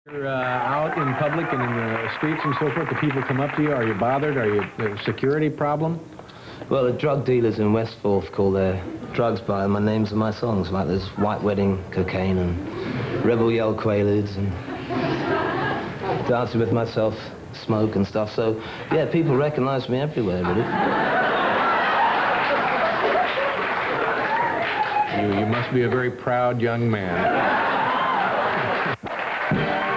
You're out in public and in the streets and so forth, the people come up to you. Are you bothered? Are you a security problem? Well, the drug dealers in West Forth call their drugs by my names and my songs, like there's White Wedding, Cocaine, and Rebel Yell Quaaludes, and Dancing with Myself, Smoke and stuff. So, yeah, people recognize me everywhere, really. You must be a very proud young man.